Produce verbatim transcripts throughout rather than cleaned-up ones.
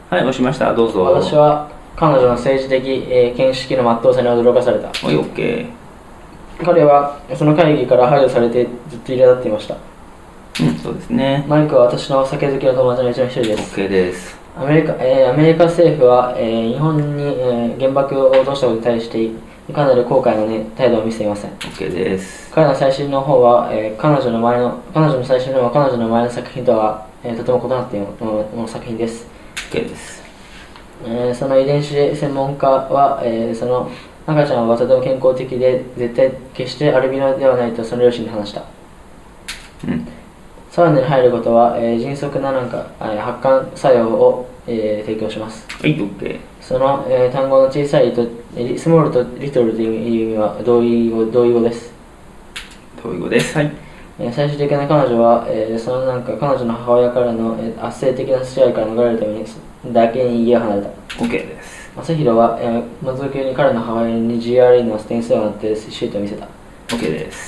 はい、押しました。どうぞ。 私は彼女の政治的、えー見識の全うさに驚かされた。 はい、オッケ彼はその会議から排除されてずっと苛立っていました。 ー。うん、そうですね。 マイクは私の酒好きの友達のうちの一人です。 オッケーです。 アメリカ、えーアメリカ政府は、えー日本に、えー原爆を落としたことに対していかなり後悔の、ね、態度を見せていません。 オッケーです。 彼の最新の方は、えー彼女の前の彼女の最新の方は彼女の前の作品とは、えーとても異なっているものの作品です。 オッケーです。 えーその遺伝子専門家は、えーその赤ちゃんはとても健康的で絶対決してアルビノではないとその両親に話した。 うん。 サウナに入ることは、えー迅速ななんか、えー発汗作用を、えー提供します。 はい、オッケー。 その、えー単語の小さいとリスモールとリトルという意味は同意語同意語です。 同意語です。はい。 えー最終的な彼女は、えーそのなんか彼女の母親からの、えー圧政的な支配から逃れるためにだけに家を離れた。 オッケーです。 正弘は、えー、まず急に彼の母親に ジーアールイー の点数をなってシートを見せた。 オッケーです。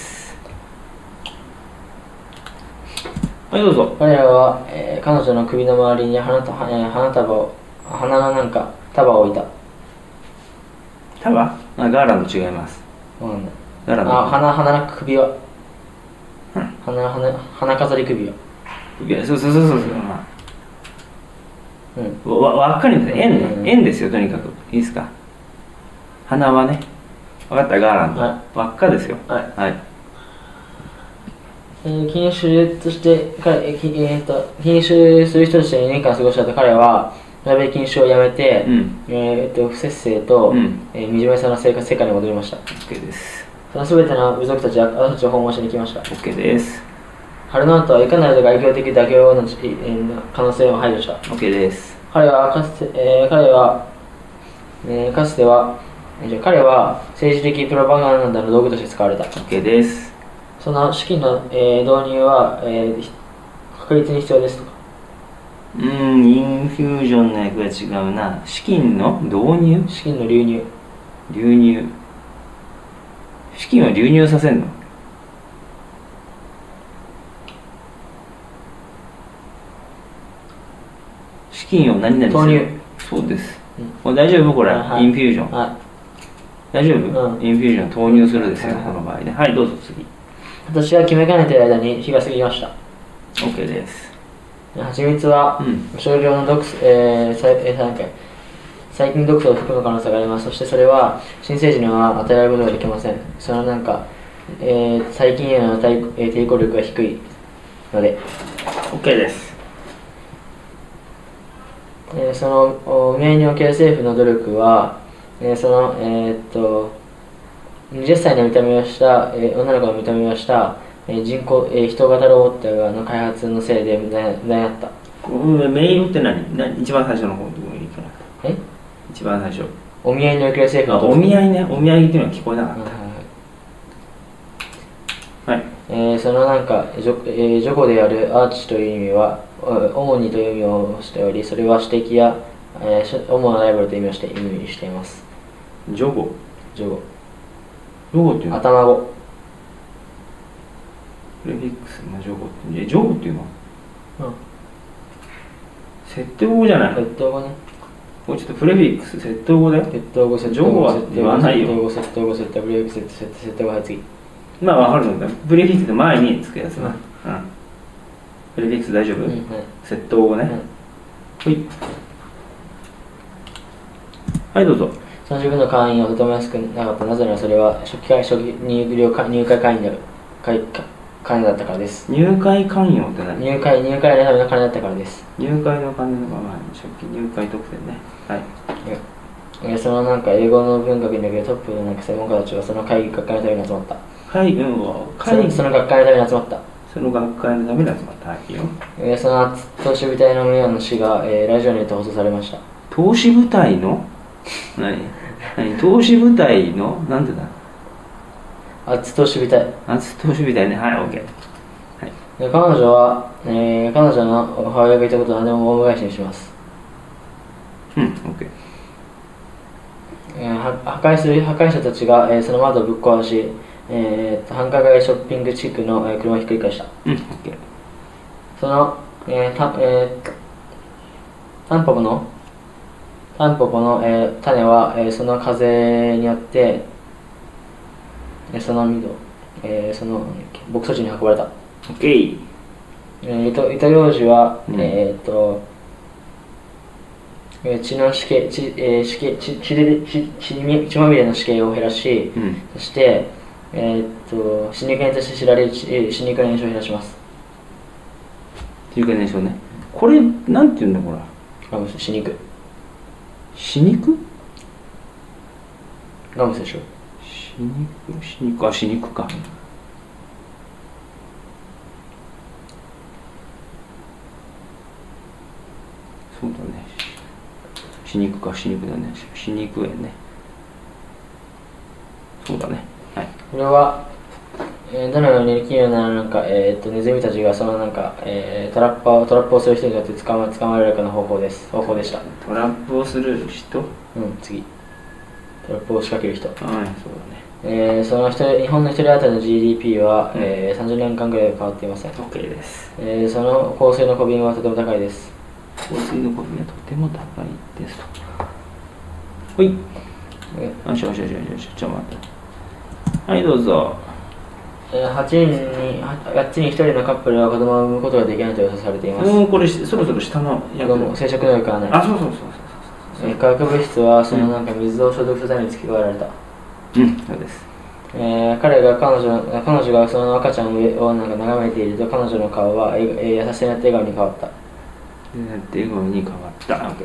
はい、どうぞ。 彼らは、えー彼女の首の周りに花た、えー花束を花のなんか束を置いた。 束あ、ガーランド違います。 そうなんだ。 ガーランド。 あ、花、花の首輪。 うん花、花、花飾り首輪。 いや、そうそうそうそうそう。まうん。 あ、わ、わっかりですね。円うんね。円ですよ、とにかく。いいですか。花はね。わかった、ガーランド。 は輪っかですよ。 はいはい。 えー、禁酒として彼、えーきえーと禁酒する人としてにねんかん過ごしたと彼はラベ禁酒をやめて、 うんえー、と不節制と、 うんえー、惨めさの生活世界に戻りました。 オッケーです。 その全ての部族たちは私たちを訪問しに来ました。 オッケーです。 ハルノートはいかなる外交的妥協の、えー可能性を排除した。 オッケーです。 彼はかつて、えー彼は、えーかつてはえーじゃあ彼は政治的プロパガンダの道具として使われた。 オッケーです。 その資金の、えー導入は、えーひ確実に必要ですとか。 うーん、インフュージョンの役が違うな。資金の導入資金の流入。 流入。資金を流入させんの資金を何々する投入。 そうです。 うんこれ大丈夫これ、 はいはいインフュージョン。 は大丈夫、 うんインフュージョン投入するですよ、 はいこの場合ね。はい、どうぞ次。 い。私が決めかねている間に日が過ぎました。 OK です。 蜂蜜はうん少量の毒素、えー、さえー、なんか細菌毒素を含む可能性があります。そしてそれは新生児には与えられることができません。そのなんか、えー、細菌への対、えー抵抗力が低いので、 OK です。 えーそのお未来における政府の努力は、えーそのえーっとはたちの見た目をした、えー女の子の見た目をした、えー人工、えー人型ロボットの開発のせいで無駄になった。 うんメインって何何一番最初の方どこに行かなくてえ一番最初。 お見合いにおける政あ、 府のお見合いね。お見合いっていうのは聞こえなかっはいはいはいた。はい。 えーそのなんかジョ,、えージョコであるアーチという意味はお主にという意味をしており、それは指摘や、えーし主なライバルという意味をして意味しています。 ジョゴ。 ジョゴジョゴっていうのは頭語。 プレフィックス、まあ、ジョゴって。え、ジョゴっていうのはうん設定語じゃない。 窃盗語ね。 これちょっとプレフィックス、設定語だよ。 窃盗語、窃ジョゴは言わないよ窃盗語、窃盗語、窃盗語、ブレイク、窃盗語、窃盗語、はい、次。 まあわかるんだ。プレフィックスって前につくやつな。 ううんん。プレフィックス大丈夫、 うん、はい。 窃盗語ね。はい。はい、どうぞ。 その自分の会員をとても安くなかった。なぜならそれは初期会初期入寮会入会会員である会会員だったからです。 入会関与って何？ 入会入会のための金だったからです。 入会の金のまま初期入会特典ね。はい。 えそのなんか英語の文学にだけトップのなんか専門家たちはその会議学会のために集まった。 会うんそ会のその学会のために集まった。 その学会のために集まった。はい、いいよ。 えその投資部隊の名誉の死が、えーラジオにて放送されました。 投資部隊の何何投資部隊のなんてだ厚投資部隊。 夏投資部隊ね。はい、OK。はい。 で彼女は、えー彼女の母親が言ったことを何でも大返しにします。 うん、OK。 えーは破壊する破壊者たちが、えーその窓をぶっ壊し、えー繁華街ショッピング地区の、えー車をひっくり返した。 うん、OK。 その、えーたえータンポポのタンポポの、えー種は、えーその風によって、えーその緑、えーそのなんだっけ牧草地に運ばれた。 オッケー。 えー糸糸ようじは、 うんえーっとえー血の死刑、血、えー死刑、血、血で、血、血み血まみれの死刑を減らし、 うん。 そして、えーっと、死肉炎として知られる血えー死肉炎症を減らします。 っていうかね、そうね。これ、なんて言うんだ、これ。 ガムス、死肉。 死肉ガムスでしょ。 死肉死肉あ、死肉か。そうだね。死肉か、死肉だね。死肉炎ね。そうだね。はい。 これは、えーどのように奇妙ななんか、えーっとネズミたちがそのなんか、えートラッパートラップをする人によって捕ま捕まえられるかの方法です。方法でした。 トラップをする人。 うん、次。トラップを仕掛ける人。 はい、そうだね。 えーその一人日本の一人当たりの ジーディーピー は、 うんえーさんじゅうねんかんぐらい変わっていません。 OK です。 えーその香水の小瓶はとても高いです。 香水のコビはとても高いですと。ほい。 えよしよしよしよしよし、ちょっと待って。はい、どうぞ。 ーはちにんにはっつにひとりのカップルは子供を産むことができないと予想されています。 もうこれそろそろ下の子供生殖能力がない。 あ、そうそうそうそうえー化学物質はそのなんか水を消毒するために付け加えられた。 そう。うん、そうです。 えー彼が彼女彼女がその赤ちゃんをなんか眺めていると彼女の顔は、えーえー優しさになって笑顔に変わった。 で、なって笑顔に変わった。OK。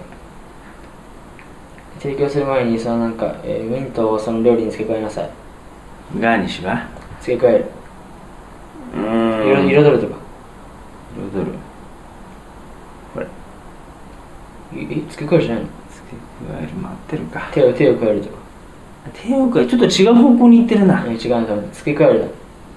提供する前にそのなんか、えーミントをその料理に付け加えなさい。 ガーニッシュは付け加える。 うーん。 彩るとか。 彩る。これ。 え付け加えるじゃないの？ 付け加える、待ってるか。 手を手を加えるとか。 手を加える、ちょっと違う方向に行ってるな。 えー違うの多分付け加えるだ。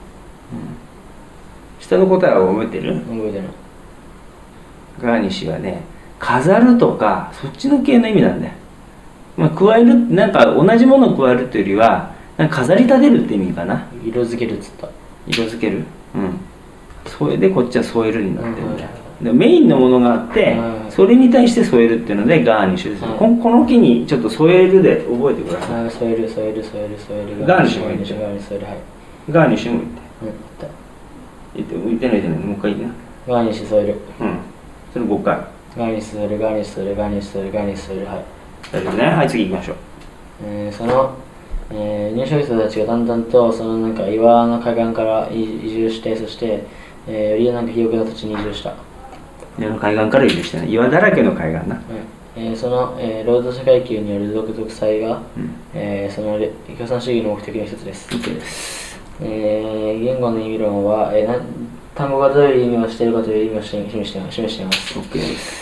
下の答えは覚えてる？ 覚えてない。 ガーニッシュはね、飾るとか、そっちの系の意味なんだよ。まあ、加える、なんか同じものを加えるというよりは、なんか飾り立てるって意味かな。 色付けるっつった。 色付ける。うん。それでこっちは添えるになってるんだよ。 うんでメインのものがあってう、んそれに対して添えるっていうのでガーニッシュです。 うんここの木にちょっと添えるで覚えてください。 あー添える添える添える添える。 ガーニッシュもいいんだよガーニッシュ添える、はい。 ガーニッシュも言って。 うん、言った。 言って、言ってない言ってない。もう一回言ってガーニッシュ添える。 な。うん。それごかい。 ガーニッシュ添えるガーニッシュ添えるガーニッシュ添えるガーニッシュ添える、はい。 大丈夫ね。はい、次行きましょう。 えーその、えー入植者たちがだんだんとそのなんか岩の海岸から移移住して、そして、えーよりなんか肥沃な土地に移住した。 岩の海岸から移住してね。岩だらけの海岸な。 えーその、えー労働者階級による独独裁が、 うん。 えーそのれ共産主義の目的の一つです。 OK です。 えー言語の意味論は、えーな単語がどういう意味をしているかという意味を示して示して示しています。 OK です。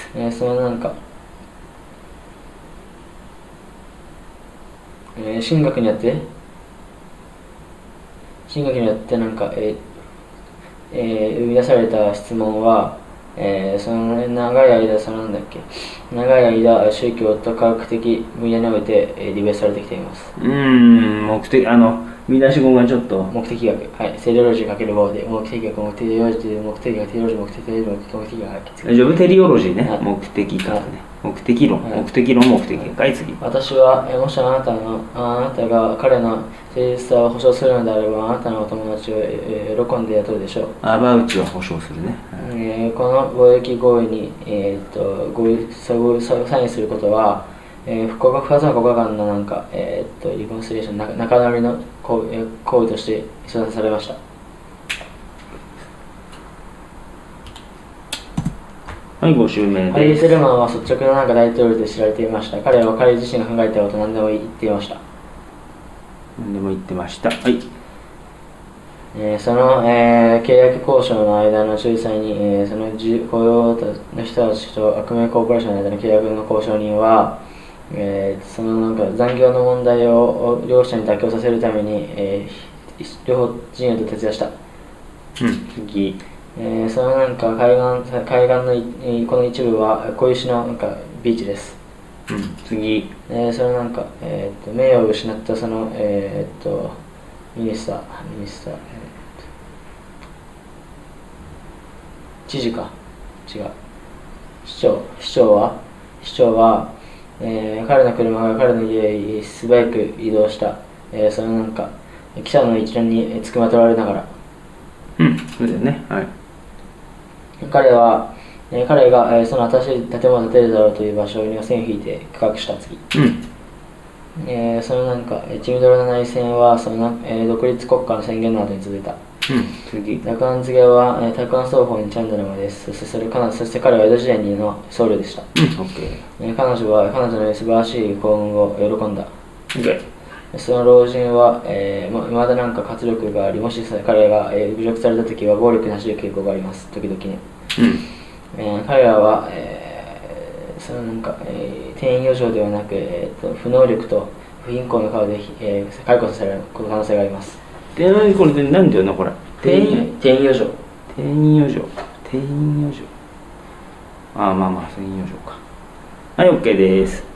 えーそのなんか、えー神学によって神学によってなんか、えーえー生み出された質問は、えーその長い間そのなんだっけ長い間宗教と科学的分野において、えー、リベースされてきています。 うーん、目的、あの、見出し語がちょっと。 目的学、はい、セレオロジーかけるごで目的学、目的ロジー、目的学、テロロジー、目的テロロジー、目的学、はい、 大丈夫？テリオロジーね。 はい目的かね。 はい目的論。 はい目的論、目的学。はい、次。 私は、えーもしあなたのあなたが彼の誠実さを保証するのであれば、あなたのお友達を、えー喜んで雇うでしょう。 アバウチは保証するね。 えーこの貿易合意に、えーっと合意さ合意さサインすることは、えー、不幸ふたつの国家間のなんか、えーっとリコンシリエーション、仲仲直りの行為えー行為として称賛されました。 はい、ご周目ハリー・です。 セルマンは率直ななんか大統領で知られていました。彼は彼自身が考えたことを何でも言っていました。 何でも言ってました。はい。 えーその、えー契約交渉の間の仲裁に、えーそのじ雇用の人たちと悪名コーポレーションの間の契約の交渉人は、えーそのなんか残業の問題を両者に妥協させるために、えー両方陣営と徹夜した。 うん、次。 えーそのなんか海岸海岸のいえーこの一部は小石のなんかビーチです。 うん、次。 えーそのなんか、えー、と名誉を失ったその、えー、とミニスターミニスター、えーと知事か違う市長市長は市長は、 えー彼の車が彼の家へ素早く移動した。えーそのなんか記者の一覧につきまとわれながら、 うんそうだよね。はい。 彼は、えー彼が、えーその新しい建物を建てるだろうという場所に線を引いて区画した。次、 うんえーそのなんかえー血みどろの内戦はそのな、えー独立国家の宣言の後に続いた。 うん次。 洛南告げは、えー、大官双方にちゃんだのまです。そしてそれ彼そして彼は江戸時代にの僧侶でした。 うんオッケー。 えー彼女は彼女の素晴らしい幸運を喜んだ。 オッケー。 その老人は、えー、ままだなんか活力があり、もし彼が、えー侮辱されたときは暴力に走る傾向があります。時々ね。 うんえー彼らは、えーそのなんか、えー、定員余剰ではなく、えー、と不能力と不貧困の顔で、えー、解雇させられる可能性があります。 でこれで何て言うのこれ。 定員定員余剰。 定員余剰。定員余剰。ああまあまあ定員余剰か。はい OK です。